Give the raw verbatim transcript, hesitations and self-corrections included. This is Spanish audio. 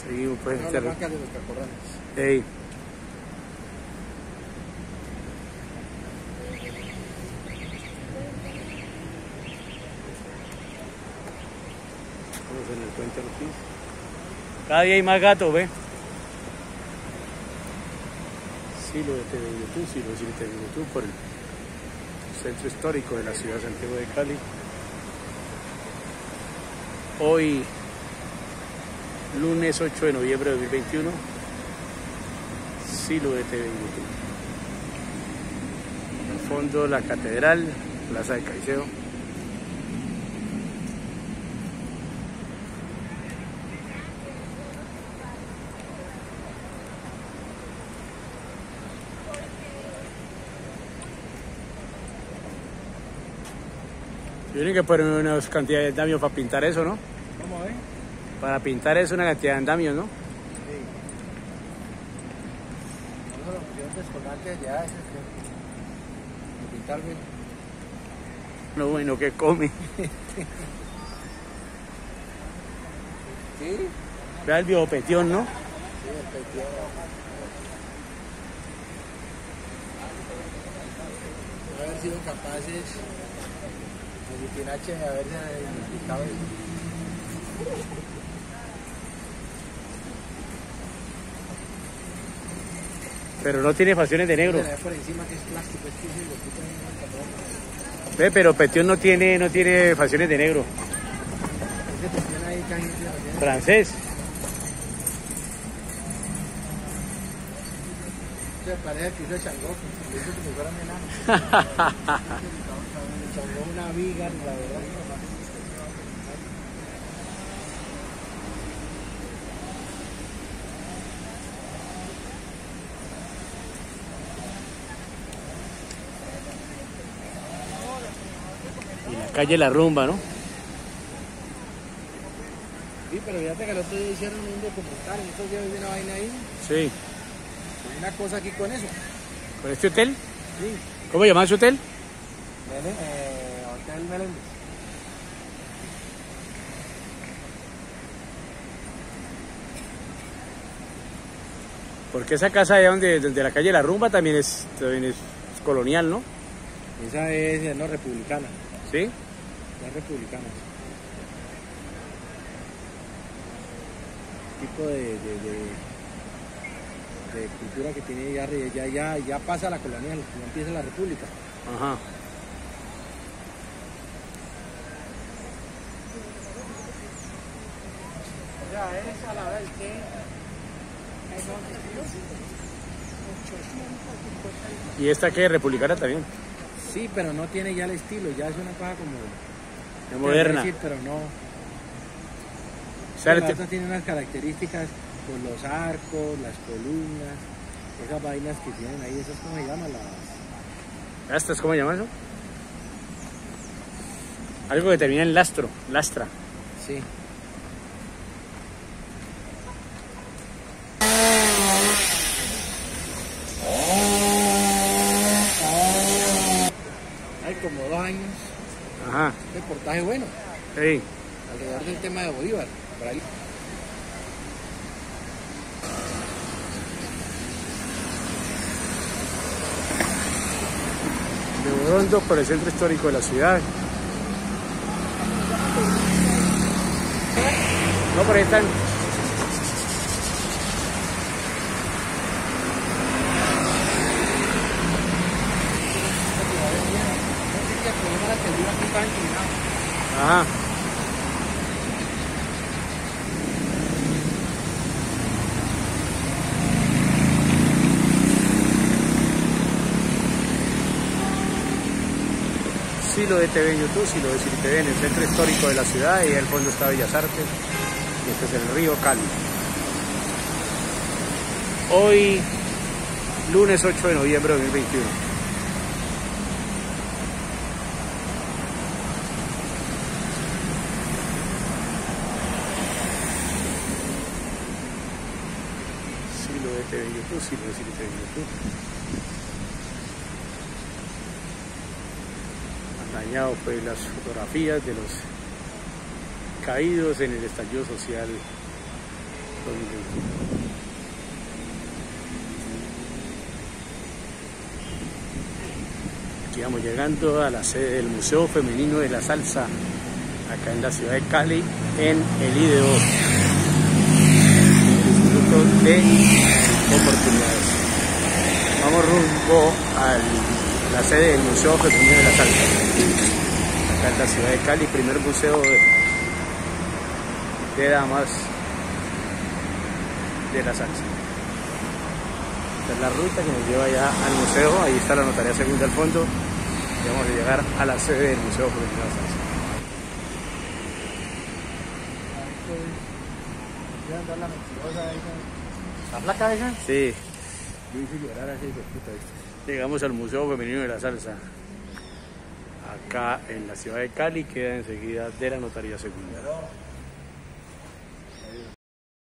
Seguimos pues. No, este... las bancas de los cacorrales. Ey. Estamos en el puente Ortiz. Cada día hay más gatos, ¿ve? Sí, lo de T V en YouTube, sí, lo de T V en YouTube por el centro histórico de la ciudad de Santiago de Cali. Hoy, lunes ocho de noviembre de dos mil veintiuno, sí, lo de T V en YouTube. Al fondo, la catedral, Plaza de Caicedo. Tienen que poner una cantidad de andamios para pintar eso, ¿no? Vamos a ver. Para pintar eso una cantidad de andamios, ¿no? Sí. Eso lo pusieron descolgante allá, ese que... de pintar bien. Lo bueno que come. Sí. Vea el viejo petión, ¿no? Sí, el petión. De haber sido capaces de Pinache de haberse identificado eso. Pero no tiene facciones de negro. Se le ve por encima que es plástico, es que se lo quitan en el cabrón. Ve, pero petión no tiene, no tiene facciones de negro. Ese petión ahí casi se lo tiene. Francés. Se parece que hizo Changó, que hizo como si fuera un enano. Changó una viga, la verdad. Y la calle La Rumba, ¿no? Sí, pero fíjate que el otro día hicieron un documental, en estos días vi una vaina ahí. Sí. Hay una cosa aquí con eso. ¿Con este hotel? Sí. ¿Cómo se llama ese hotel? Mele, eh, Hotel Meléndez. Porque esa casa allá donde, donde la calle La Rumba también es, también es colonial, ¿no? Esa es, no, republicana. ¿Sí? Es republicana. Tipo de, de, de, de cultura que tiene ya, ya, ya, ya pasa la colonial, ya empieza la república. Ajá. Ya es a la vez que... ¿Y esta que es republicana también? Sí, pero no tiene ya el estilo, ya es una cosa como... Es moderna. Decir, pero no... O sea, la te... otra tiene unas características con los arcos, las columnas, esas vainas que tienen ahí, esas cómo se llaman las... ¿Estas cómo se llama eso? Algo que termina en lastro, lastra. Sí. Hay como dos años. Ajá. Un reportaje bueno. Sí. Alrededor del tema de Bolívar. Por ahí. De Borondo por el centro histórico de la ciudad. No, por ahí están. Ajá. Sí, lo de T V en YouTube, sí, lo de City T V en el centro histórico de la ciudad, y al fondo está Bellas Artes, y este es el río Cali. Hoy, lunes ocho de noviembre de dos mil veintiuno. Sí, lo de T V en YouTube, sí, lo de City T V en YouTube. Dañado pues las fotografías de los caídos en el estallido social dos mil veintiuno. Aquí vamos llegando a la sede del Museo Femenino de la Salsa, acá en la ciudad de Cali, en el I D O, el Instituto de Oportunidades. Vamos rumbo a la sede del Museo Femenino de la Salsa, acá en la ciudad de Cali, primer museo de, de damas de la salsa. Esta es la ruta que nos lleva ya al museo. Ahí está la notaría segunda al fondo y vamos a llegar a la sede del Museo Femenino de la Salsa. ¿La placa esa? Sí, Yo hice llorar así, pues puta, ¿viste? llegamos al Museo Femenino de la Salsa, acá en la ciudad de Cali, queda enseguida de la notaría segunda.